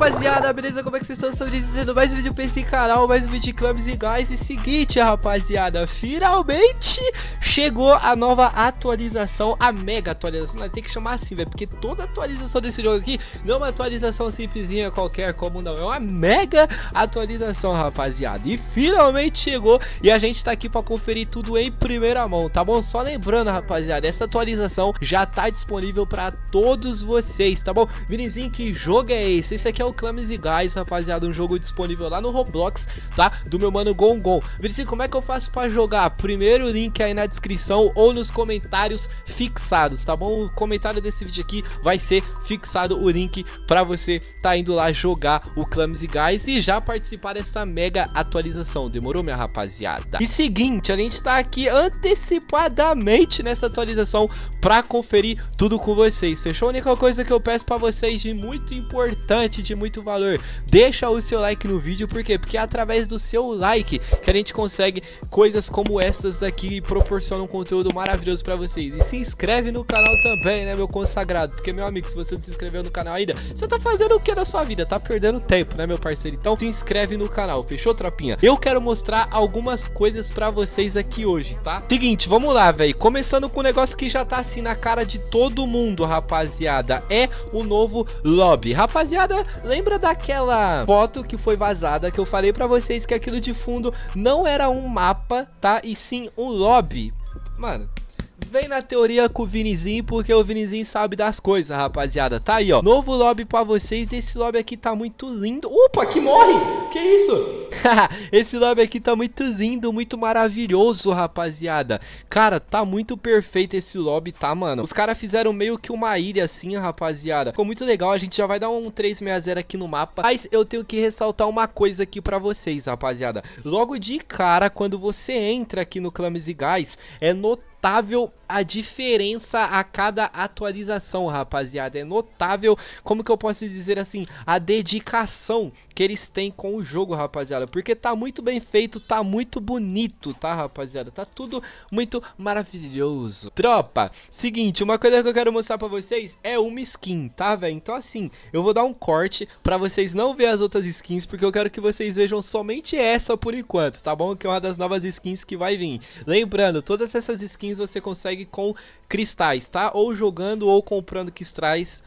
rapaziada, beleza? Como é que vocês estão sobrevivendo? Mais um vídeo pra esse canal, mais um vídeo de Clubs e Guys. E seguinte, rapaziada, finalmente chegou a nova atualização, a mega atualização. Nós tem que chamar assim, velho, porque toda atualização desse jogo aqui não é uma atualização simplesinha qualquer, como não, é uma mega atualização, rapaziada. E finalmente chegou e a gente tá aqui pra conferir tudo em primeira mão, tá bom? Só lembrando, rapaziada, essa atualização já tá disponível pra todos vocês, tá bom? Vinizinho, que jogo é esse? Esse aqui é o Clubs e Guys, rapaziada, um jogo disponível lá no Roblox, tá? Do meu mano Gongon. Vinizinho, como é que eu faço pra jogar? Primeiro link aí na descrição ou nos comentários fixados, tá bom? O comentário desse vídeo aqui vai ser fixado o link pra você tá indo lá jogar o Clubs e Guys e já participar dessa mega atualização. Demorou, minha rapaziada? E seguinte, a gente tá aqui antecipadamente nessa atualização pra conferir tudo com vocês, fechou? A única coisa que eu peço pra vocês de muito importante, de muito valor, deixa o seu like no vídeo. Por quê? Porque é através do seu like que a gente consegue coisas como essas aqui e proporciona um conteúdo maravilhoso pra vocês. E se inscreve no canal também, né, meu consagrado? Porque, meu amigo, se você não se inscreveu no canal ainda, você tá fazendo o que da sua vida? Tá perdendo tempo, né, meu parceiro? Então se inscreve no canal, fechou, tropinha? Eu quero mostrar algumas coisas pra vocês aqui hoje, tá? Seguinte, vamos lá, velho. Começando com um negócio que já tá assim na cara de todo mundo, rapaziada. É o novo lobby. Rapaziada, lembra daquela foto que foi vazada, que eu falei pra vocês que aquilo de fundo não era um mapa, tá? E sim um lobby. Mano, vem na teoria com o Vinizinho, porque o Vinizinho sabe das coisas, rapaziada. Tá aí, ó, novo lobby pra vocês. Esse lobby aqui tá muito lindo. Opa, que morre! Que isso? Esse lobby aqui tá muito lindo, muito maravilhoso, rapaziada. Cara, tá muito perfeito esse lobby, tá, mano? Os caras fizeram meio que uma ilha assim, rapaziada. Ficou muito legal, a gente já vai dar um 360 aqui no mapa. Mas eu tenho que ressaltar uma coisa aqui pra vocês, rapaziada. Logo de cara, quando você entra aqui no Clubs e Guys, é notável a diferença a cada atualização, rapaziada. É notável, como que eu posso dizer assim, a dedicação que eles têm com o jogo, rapaziada. Porque tá muito bem feito, tá muito bonito, tá, rapaziada? Tá tudo muito maravilhoso. Tropa, seguinte, uma coisa que eu quero mostrar pra vocês é uma skin, tá, velho? Então assim, eu vou dar um corte pra vocês não ver as outras skins, porque eu quero que vocês vejam somente essa por enquanto, tá bom? Que é uma das novas skins que vai vir. Lembrando, todas essas skins você consegue com cristais, tá? Ou jogando ou comprando cristais,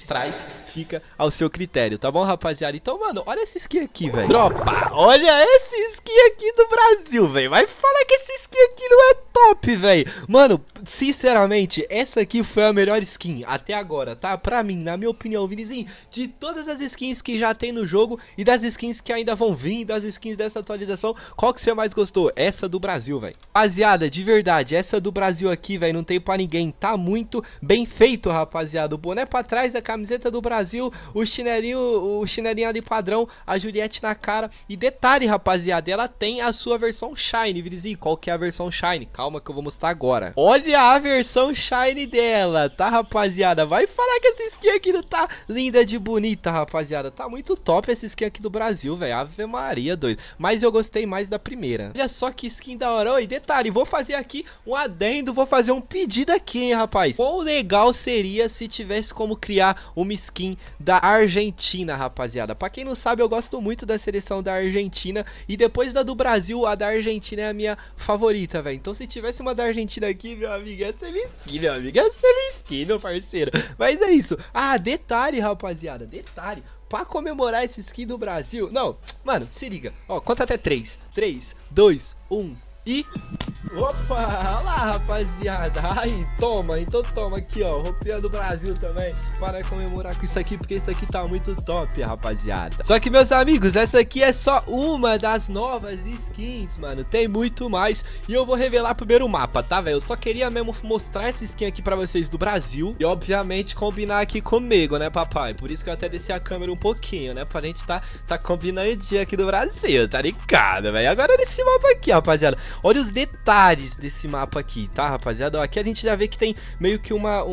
fica ao seu critério, tá bom, rapaziada? Então, mano, olha essa skin aqui, velho. Tropa, olha essa skin aqui do Brasil, velho. Vai falar que essa skin aqui não é top, velho. Mano, sinceramente, essa aqui foi a melhor skin até agora, tá? Pra mim, na minha opinião, Vinizinho, de todas as skins que já tem no jogo e das skins que ainda vão vir, das skins dessa atualização, qual que você mais gostou? Essa do Brasil, velho. Rapaziada, de verdade, essa do Brasil aqui, velho, não tem pra ninguém. Tá muito bem feito, rapaziada. O boné pra trás, a camiseta do Brasil, o chinelinho ali padrão, a Juliette na cara. E detalhe, rapaziada, ela tem a sua versão Shine, Vinizinho. Qual que é a versão Shine? Calma que eu vou mostrar agora. Olha a versão Shine dela, tá, rapaziada? Vai falar que essa skin aqui não tá linda de bonita, rapaziada. Tá muito top essa skin aqui do Brasil, velho. Ave Maria, doido. Mas eu gostei mais da primeira. Olha só que skin da hora. E detalhe, vou fazer aqui um adendo, vou fazer um pedido aqui, hein, rapaz. Quão legal seria se tivesse como criar uma skin da Argentina, rapaziada. Pra quem não sabe, eu gosto muito da seleção da Argentina. E depois da do Brasil, a da Argentina é a minha favorita, velho. Então se tivesse uma da Argentina aqui, meu amigo, essa é minha skin, meu amigo. Essa é minha skin, meu parceiro. Mas é isso. Ah, detalhe, rapaziada, detalhe. Pra comemorar esse skin do Brasil... Não, mano, se liga. Ó, conta até 3. 3, 2, 1 e... Opa, olha lá, rapaziada. Aí, toma, então toma aqui, ó, roupinha do Brasil também, para comemorar com isso aqui, porque isso aqui tá muito top, rapaziada. Só que, meus amigos, essa aqui é só uma das novas skins, mano. Tem muito mais e eu vou revelar primeiro o mapa, tá, velho? Eu só queria mesmo mostrar essa skin aqui pra vocês do Brasil e, obviamente, combinar aqui comigo, né, papai? Por isso que eu até desci a câmera um pouquinho, né, pra gente tá combinando aqui do Brasil, tá ligado, velho? Agora nesse mapa aqui, rapaziada, olha os detalhes lugares desse mapa aqui, tá, rapaziada? Ó, aqui a gente já vê que tem meio que uma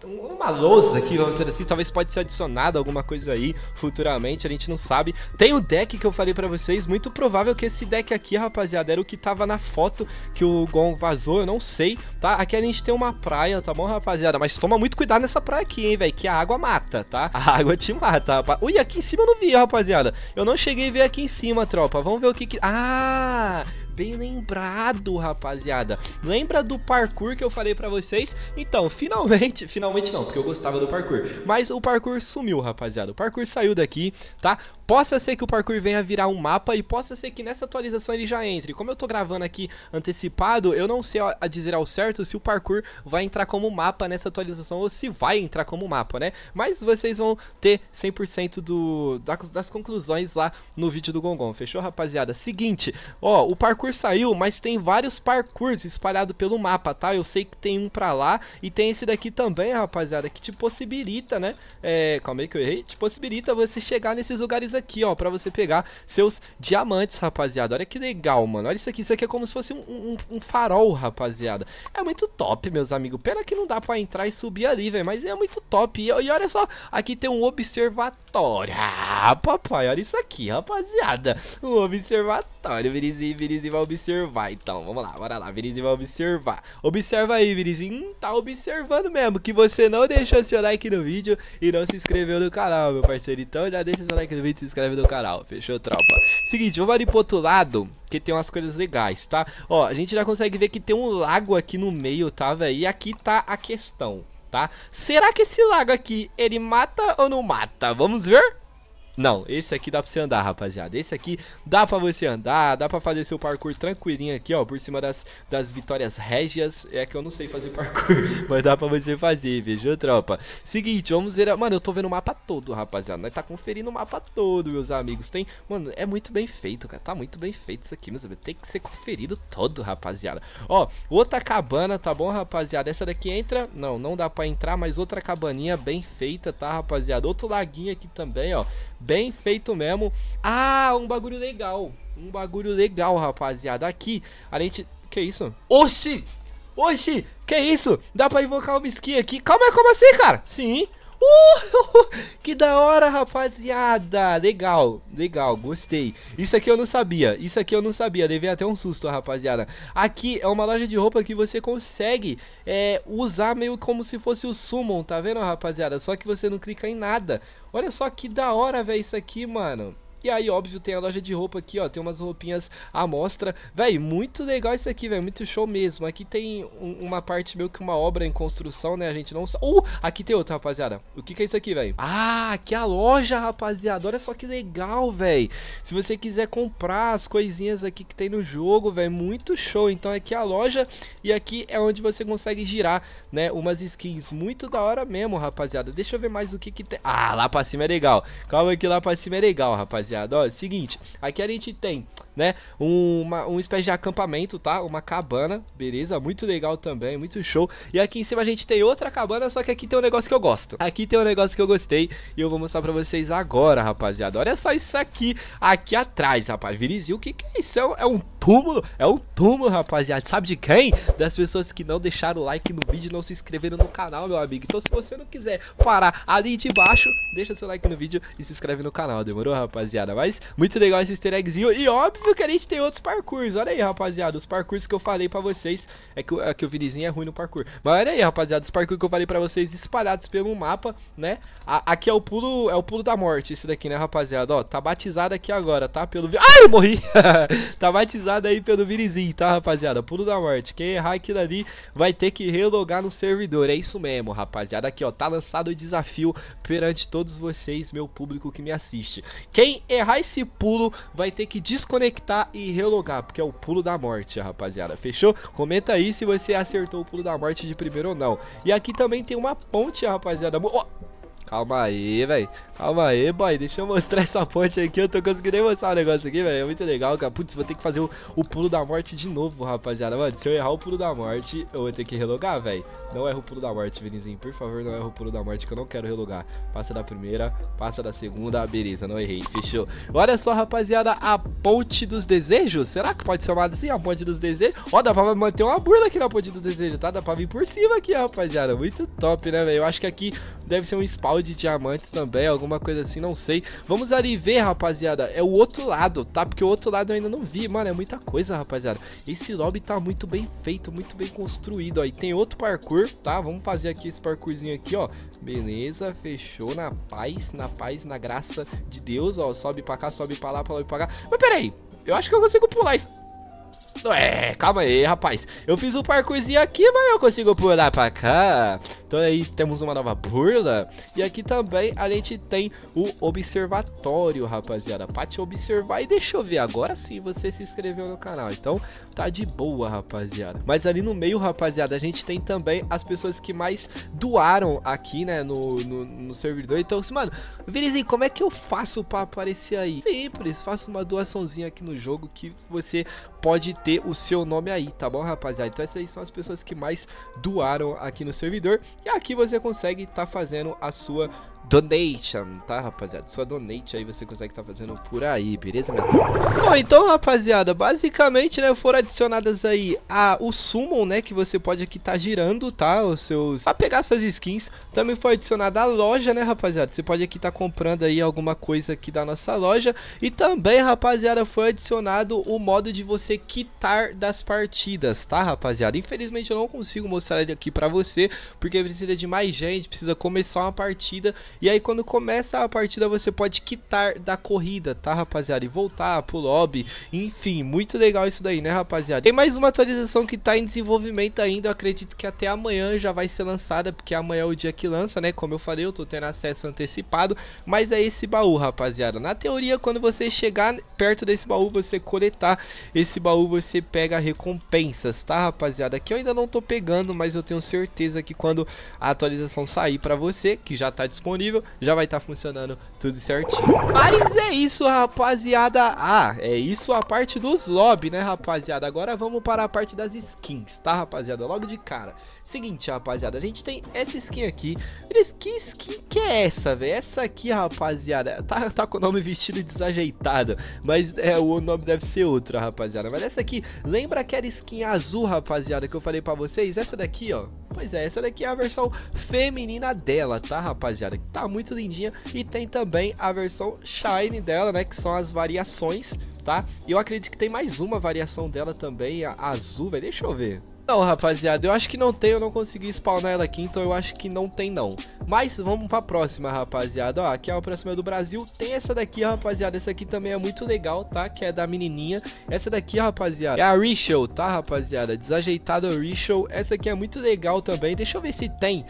lousa aqui, vamos dizer assim. Talvez pode ser adicionado alguma coisa aí futuramente, a gente não sabe. Tem o deck que eu falei pra vocês, muito provável que esse deck aqui, rapaziada, era o que tava na foto que o Gon vazou, eu não sei, tá? Aqui a gente tem uma praia, tá bom, rapaziada? Mas toma muito cuidado nessa praia aqui, hein, velho, que a água mata, tá? A água te mata, rapaz. Ui, aqui em cima eu não vi, rapaziada. Eu não cheguei a ver aqui em cima, tropa. Vamos ver o que que... Ah... Bem lembrado, rapaziada. Lembra do parkour que eu falei pra vocês? Então, finalmente não, porque eu gostava do parkour. Mas o parkour sumiu, rapaziada. O parkour saiu daqui, tá? Possa ser que o parkour venha virar um mapa e possa ser que nessa atualização ele já entre. Como eu tô gravando aqui antecipado, eu não sei a dizer ao certo se o parkour vai entrar como mapa nessa atualização ou se vai entrar como mapa, né? Mas vocês vão ter 100% das conclusões lá no vídeo do Gongon. Fechou, rapaziada? Seguinte, ó, o parkour saiu, mas tem vários parkours espalhados pelo mapa, tá? Eu sei que tem um pra lá e tem esse daqui também, rapaziada, que te possibilita, né? Calma aí que eu errei. Te possibilita você chegar nesses lugares aqui, ó, pra você pegar seus diamantes, rapaziada. Olha que legal, mano. Olha isso aqui é como se fosse um farol, rapaziada. É muito top, meus amigos. Pena que não dá pra entrar e subir ali, velho, mas é muito top. E olha só, aqui tem um observatório. Ah, papai, olha isso aqui, rapaziada. Um observatório, Vinizinho vai observar. Então, vamos lá, bora lá, Vinizinho vai observar. Observa aí, Vinizinho. Tá observando mesmo que você não deixou seu like no vídeo e não se inscreveu no canal, meu parceiro. Então já deixa seu like no vídeo e se inscreve no canal. Fechou, tropa? Seguinte, vamos ali pro outro lado, que tem umas coisas legais, tá? Ó, a gente já consegue ver que tem um lago aqui no meio, tá, velho? E aqui tá a questão, tá? Será que esse lago aqui, ele mata ou não mata? Vamos ver? Não, esse aqui dá pra você andar, rapaziada. Esse aqui dá pra você andar, dá pra fazer seu parkour tranquilinho aqui, ó, por cima das vitórias régias. É que eu não sei fazer parkour, mas dá pra você fazer, fechou, tropa? Seguinte, vamos ver... Mano, eu tô vendo o mapa todo, rapaziada. Nós tá conferindo o mapa todo, meus amigos. Tem... Mano, é muito bem feito, cara. Tá muito bem feito isso aqui, meus amigos. Tem que ser conferido todo, rapaziada. Ó, outra cabana, tá bom, rapaziada? Essa daqui entra... Não dá pra entrar, mas outra cabaninha bem feita, tá, rapaziada? Outro laguinho aqui também, ó. Bem feito mesmo. Ah, um bagulho legal. Um bagulho legal, rapaziada. Aqui, a gente... Que isso? Oxi! Oxi! Que isso? Dá pra invocar uma skin aqui. Calma aí, como assim, cara? Sim. Que da hora, rapaziada. Legal, legal, gostei. Isso aqui eu não sabia. Isso aqui eu não sabia. Levei até um susto, rapaziada. Aqui é uma loja de roupa que você consegue usar meio como se fosse o Summon, tá vendo, rapaziada? Só que você não clica em nada. Olha só que da hora, velho, isso aqui, mano. E aí, óbvio, tem a loja de roupa aqui, ó. Tem umas roupinhas à mostra. Véi, muito legal isso aqui, velho. Muito show mesmo. Aqui tem uma parte meio que uma obra em construção, né? A gente não sabe. Aqui tem outra, rapaziada. O que é isso aqui, velho? Ah, aqui é a loja, rapaziada. Olha só que legal, velho. Se você quiser comprar as coisinhas aqui que tem no jogo, velho, muito show. Então aqui é a loja e aqui é onde você consegue girar, né? Umas skins muito da hora mesmo, rapaziada. Deixa eu ver mais o que tem. Ah, lá pra cima é legal. Calma que lá pra cima é legal, rapaziada. Ó, seguinte, aqui a gente tem, né, uma espécie de acampamento, tá? Uma cabana, beleza? Muito legal também, muito show. E aqui em cima a gente tem outra cabana, só que aqui tem um negócio que eu gosto. Aqui tem um negócio que eu gostei e eu vou mostrar pra vocês agora, rapaziada. Olha só isso aqui atrás, rapaz. Vinizinho, o que é isso? É um túmulo? É um túmulo, rapaziada. Sabe de quem? Das pessoas que não deixaram o like no vídeo e não se inscreveram no canal, meu amigo. Então se você não quiser parar ali de baixo, deixa seu like no vídeo e se inscreve no canal, demorou, rapaziada? Mas muito legal esse easter eggzinho. E óbvio que a gente tem outros parkours. Olha aí, rapaziada, os parkours que eu falei pra vocês. É que o Vinizinho é ruim no parkour. Mas olha aí, rapaziada, os parkours que eu falei pra vocês espalhados pelo mapa, né? Aqui é o pulo da morte, esse daqui, né, rapaziada? Ó, tá batizado aqui agora, tá? Ai, eu morri! Tá batizado aí pelo Vinizinho, tá, rapaziada? Pulo da morte. Quem errar aquilo ali vai ter que relogar no servidor. É isso mesmo, rapaziada. Aqui, ó, tá lançado o desafio perante todos vocês, meu público que me assiste. Quem errar esse pulo vai ter que desconectar e relogar, porque é o pulo da morte, rapaziada. Fechou? Comenta aí se você acertou o pulo da morte de primeiro ou não. E aqui também tem uma ponte, rapaziada. Calma aí, velho. Calma aí, boy. Deixa eu mostrar essa ponte aqui. Eu tô conseguindo nem mostrar o negócio aqui, velho. É muito legal, cara. Putz, vou ter que fazer o pulo da morte de novo, rapaziada. Mano, se eu errar o pulo da morte, eu vou ter que relogar, velho. Não erra o pulo da morte, Vinizinho. Por favor, não erra o pulo da morte, que eu não quero relogar. Passa da primeira, passa da segunda. Beleza, não errei. Fechou. Olha só, rapaziada, a ponte dos desejos. Será que pode ser chamada assim? A ponte dos desejos? Ó, dá pra manter uma burla aqui na ponte dos desejos, tá? Dá pra vir por cima aqui, rapaziada. Muito top, né, velho? Eu acho que aqui deve ser um spawn de diamantes também, alguma coisa assim, não sei. Vamos ali ver, rapaziada. É o outro lado, tá? Porque o outro lado eu ainda não vi. Mano, é muita coisa, rapaziada. Esse lobby tá muito bem feito, muito bem construído, ó. E tem outro parkour, tá? Vamos fazer aqui esse parkourzinho aqui, ó. Beleza, fechou, na paz, na graça de Deus, ó. Sobe pra cá, sobe pra lá, sobe pra cá. Mas peraí, eu acho que eu consigo pular isso. Calma aí, rapaz. Eu fiz um parkourzinho aqui, mas eu consigo pular pra cá. Então aí temos uma nova burla. E aqui também a gente tem o observatório, rapaziada. Pra te observar e deixa eu ver. Agora sim você se inscreveu no canal. Então tá de boa, rapaziada. Mas ali no meio, rapaziada, a gente tem também as pessoas que mais doaram aqui, né, no servidor. Então, mano, Vinizinho, como é que eu faço pra aparecer aí? Simples, faço uma doaçãozinha aqui no jogo que você pode ter o seu nome aí, tá bom, rapaziada? Então essas aí são as pessoas que mais doaram aqui no servidor. E aqui você consegue estar fazendo a sua donation, tá, rapaziada? Sua donate aí você consegue estar fazendo por aí, beleza, meu tropa? Bom, então, rapaziada, basicamente, né, foram adicionadas aí o summon, né, que você pode aqui estar girando, tá, os seus... pra pegar suas skins. Também foi adicionada a loja, né, rapaziada? Você pode aqui estar comprando aí alguma coisa aqui da nossa loja. E também, rapaziada, foi adicionado o modo de você quitar das partidas, tá, rapaziada? Infelizmente eu não consigo mostrar ele aqui pra você, porque precisa de mais gente, precisa começar uma partida. E aí quando começa a partida você pode quitar da corrida, tá, rapaziada? E voltar pro lobby, enfim, muito legal isso daí, né, rapaziada? Tem mais uma atualização que tá em desenvolvimento ainda, eu acredito que até amanhã já vai ser lançada, porque amanhã é o dia que lança, né? Como eu falei, eu tô tendo acesso antecipado, mas é esse baú, rapaziada. Na teoria, quando você chegar perto desse baú, você coletar esse baú, você pega recompensas, tá, rapaziada? Aqui eu ainda não tô pegando, mas eu tenho certeza que quando a atualização sair pra você, que já tá disponível, já vai estar funcionando tudo certinho. Mas é isso, rapaziada. É isso a parte dos lobby, né, rapaziada? Agora vamos para a parte das skins, tá, rapaziada? Logo de cara. Seguinte, rapaziada, a gente tem essa skin aqui. Que skin que é essa, velho? Essa aqui, rapaziada, tá com o nome vestido desajeitado, mas o nome deve ser outro, rapaziada. Mas essa aqui, lembra aquela skin azul, rapaziada, que eu falei pra vocês? Essa daqui, ó. Pois é, essa daqui é a versão feminina dela, tá, rapaziada? Tá muito lindinha. E tem também a versão shine dela, né, que são as variações, tá? E eu acredito que tem mais uma variação dela também, a azul, velho. Deixa eu ver. Não, rapaziada, eu acho que não tem, eu não consegui spawnar ela aqui, então eu acho que não tem não. Mas vamos pra próxima, rapaziada. Ó, aqui é a próxima do Brasil. Tem essa daqui, rapaziada, essa aqui também é muito legal, tá? Que é da menininha. Essa daqui, rapaziada, é a Rachel, tá, rapaziada? Desajeitada Rachel. Essa aqui é muito legal também. Deixa eu ver se tem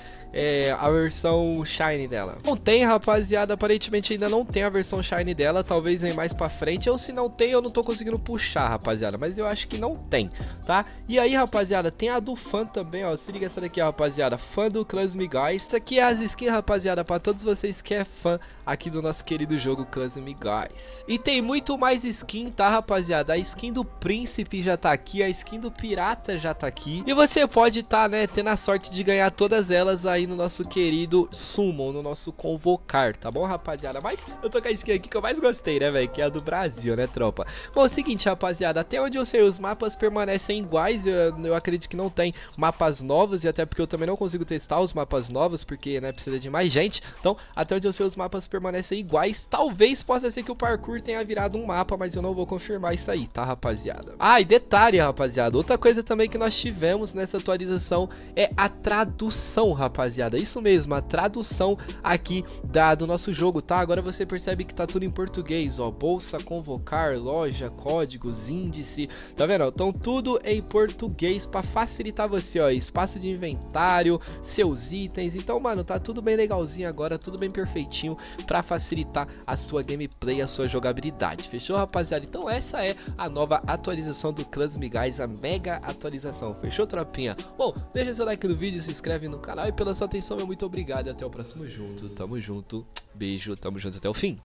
a versão shine dela. Não tem, rapaziada, aparentemente ainda não tem a versão shine dela. Talvez venha mais pra frente, ou se não tem, eu não tô conseguindo puxar, rapaziada. Mas eu acho que não tem, tá? E aí, rapaziada, tem a do fã também, ó. Se liga essa daqui, ó, rapaziada. Fã do Clans Me Guys. Isso aqui é as skins, rapaziada, pra todos vocês que é fã aqui do nosso querido jogo Clans Me Guys. E tem muito mais skin, tá, rapaziada? A skin do príncipe já tá aqui, a skin do pirata já tá aqui. E você pode tá, né, tendo a sorte de ganhar todas elas aí no nosso querido Summon, no nosso Convocar, tá bom, rapaziada? Mas eu tô com a skin aqui que eu mais gostei, né, velho? Que é a do Brasil, né, tropa? Bom, é o seguinte, rapaziada, até onde eu sei, os mapas permanecem iguais. Eu acredito que não tem mapas novos, e até porque eu também não consigo testar os mapas novos, porque, né, precisa de mais gente. Então, até onde eu sei, os mapas permanecem iguais. Talvez possa ser que o parkour tenha virado um mapa, mas eu não vou confirmar isso aí, tá, rapaziada? E detalhe, rapaziada, outra coisa também que nós tivemos nessa atualização é a tradução, rapaziada. Isso mesmo, a tradução aqui do nosso jogo, tá? Agora você percebe que tá tudo em português, ó. Bolsa, convocar, loja, códigos, índice, tá vendo? Então tudo em português pra facilitar você, ó. Espaço de inventário, seus itens. Então, mano, tá tudo bem legalzinho agora, tudo bem perfeitinho pra facilitar a sua gameplay, a sua jogabilidade. Fechou, rapaziada? Então essa é a nova atualização do Clans Migais, a mega atualização. Fechou, tropinha? Bom, deixa seu like no vídeo, se inscreve no canal e pela sua atenção, meu muito obrigado e até o próximo junto. Tamo junto, beijo, tamo junto até o fim.